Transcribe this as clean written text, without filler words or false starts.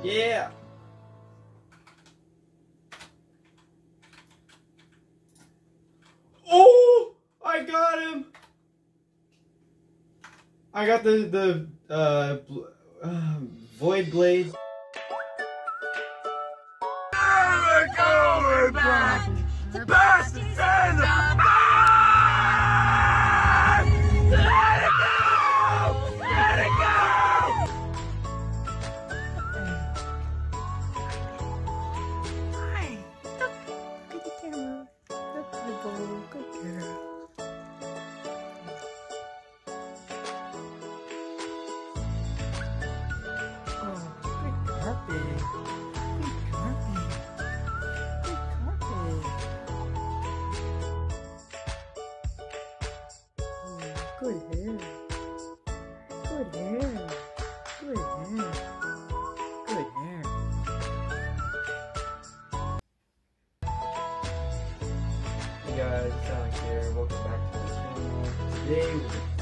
Yeah. Oh, I got him. I got the Void Blade. Never going back. Past the end. Let it go! Let it go! Hi. Look at the camera. Look at the ball. Good girl. Oh, good carpet. Good carpet. Good carpet. Oh, good hair. Good hair. Good hair. Good hair. Hey guys, Sonic here. Welcome back to the channel. Today